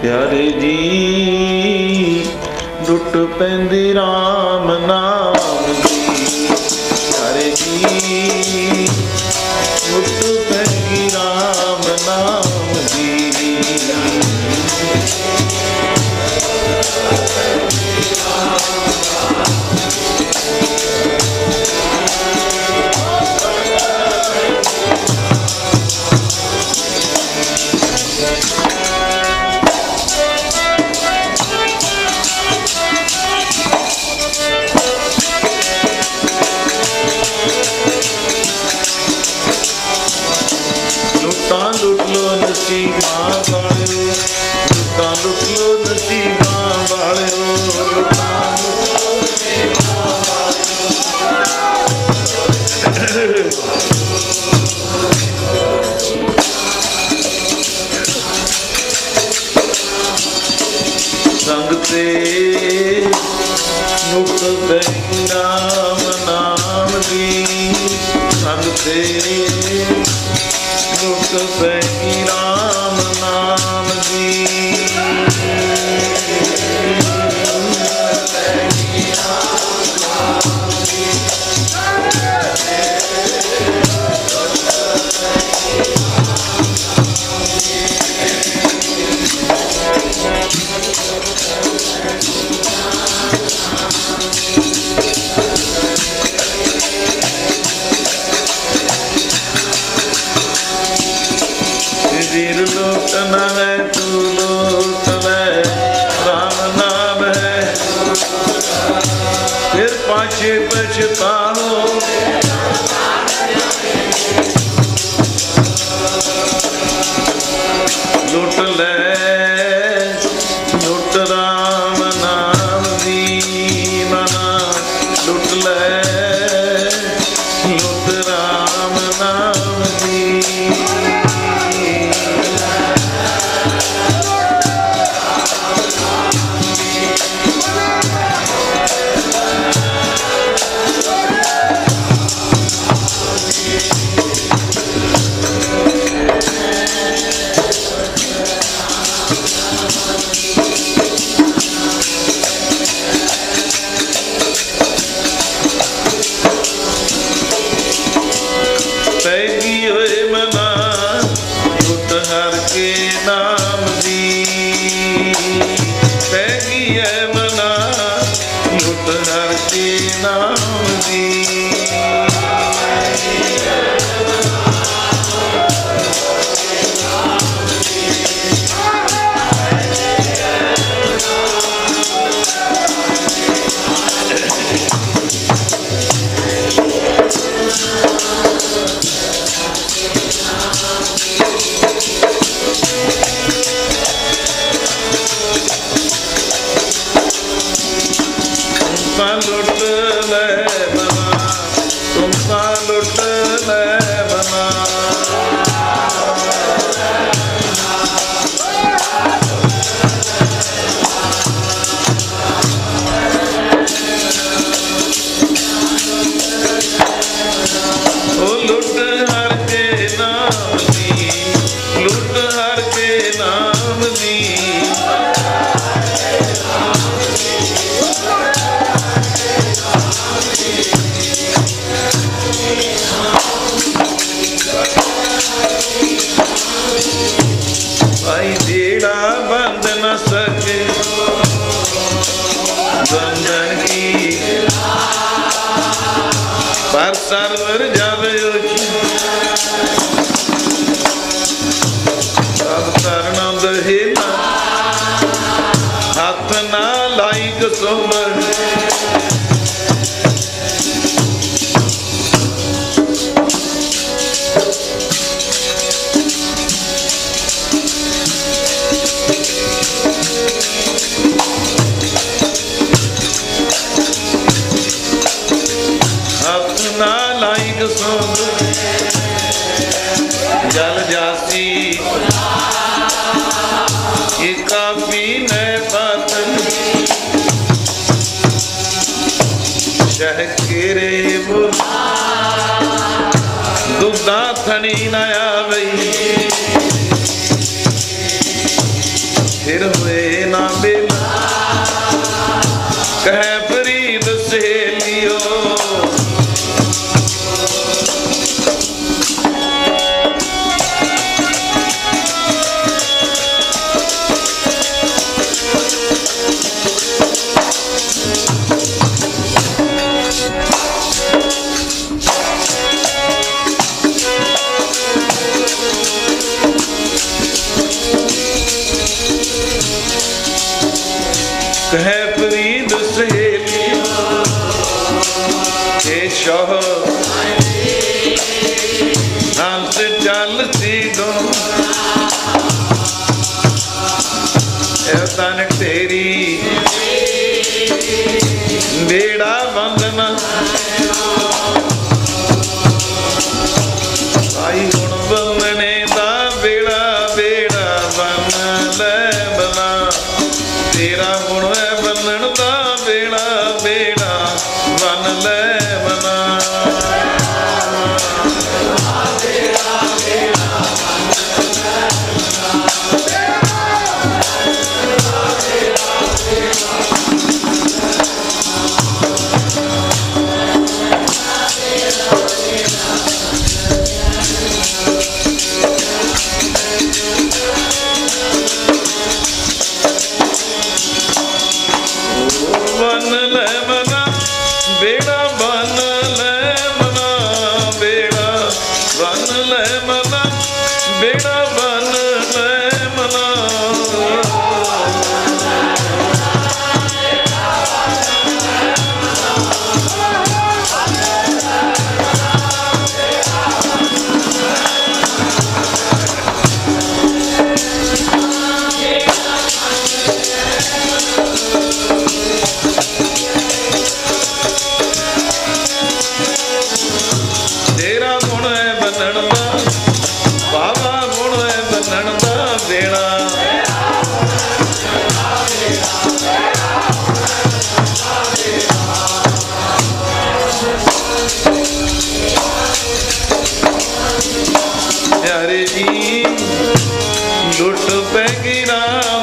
प्यारे जी लुट पैंदी राम नाम दी, प्यारे जी लुट पैंदी राम नाम दी। लुट लो नसीबां वालियो, लुटां लुट लो नसीबां वालियो, लुटां लुट लो नसीबां वालियो। संग ते लुट पैंदी राम नाम दी, संग ते लुट पैंदी राम नाम दी। वीर लूटना है तू लूट ले, राम नाम है फिर पाछे पछताओ। लूट ले लूट राम नाम दी मना, लूट ले लूट राम नाम दी। पैगी होए मना लुट हर के नाम दी, पैगी है मना लुट हर के नाम दी। लुट ले मना तुम सा लुट ले मना, ओ लुट हर के नाम दी, लुट हर के नाम दी। भाई जेड़ा बंद न सके बंधन की, पर सरवर जावे सब तरना दहेना, हाथ ना लाई कसोबर। ना लाइक सोब जल जासी काफी न पातन शह केरे दुदा थनी न आवई फिर हुए ना बेला कह फरीद सहेलियो कह फरीद सहेलियो के शाह हंस चल सी दो तन तेरी बेड़ा बंदना आई हुण बंदने दा बेड़ा बेड़ा बन ले बना तेरा हुण बंधन दा बेड़ा बेड़ा बन ले बना बन ले मना बेड़ा बन ले मना बेड़ा बन ले मना बेड़ा बन ले मना तेरा गुण है बंधन दा बाबा गुण है बंधन दा बेड़ा प्यारे जी लुट पैगी राम